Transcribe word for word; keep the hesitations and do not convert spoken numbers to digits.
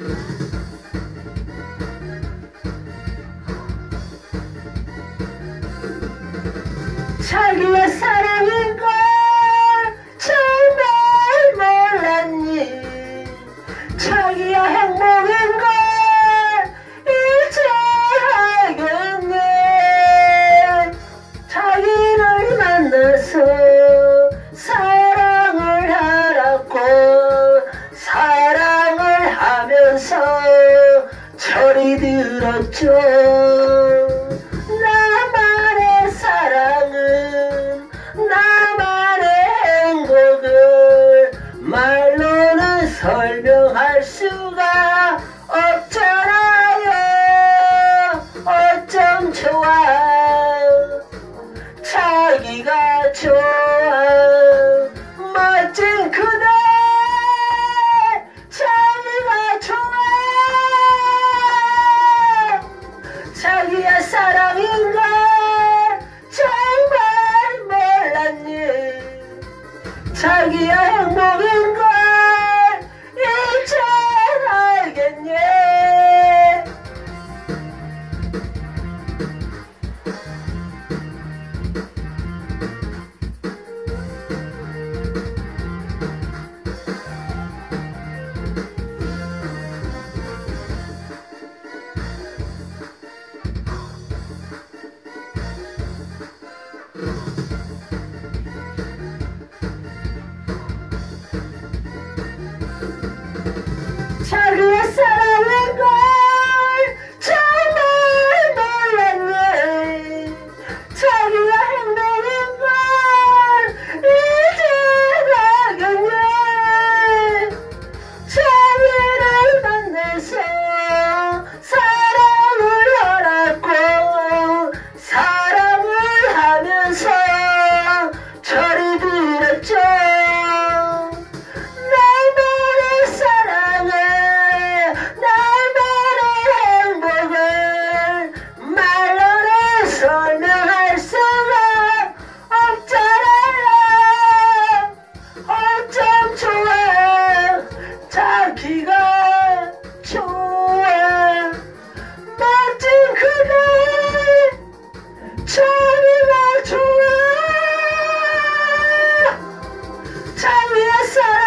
자기의 사랑인걸 정말 몰랐니. 자기의 행복인걸 이제 알겠네. 자기를 만나서 사랑을 알았고 사랑을 하면서 철이 들었죠. 나만의 사랑은 나만의 행복을 말로는 설명할 수가 없잖아요. 어쩜 좋아 자기가 좋아 멋진 그대 자기가 좋아. 자기의 사랑인걸 정말 몰랐니. 자기의 행복인걸 이제 알겠니. 자기의 사랑인걸 정말 몰랐네. 자기의 행복인걸 이제 알겠네. 자기를 만나서 사랑을 알았고 사랑을 하면서 철이 들었죠. 설명할 수가 없잖아요. 어쩜 좋아 자기가 좋아 멋진 그대 자기가 좋아. 자기의 사랑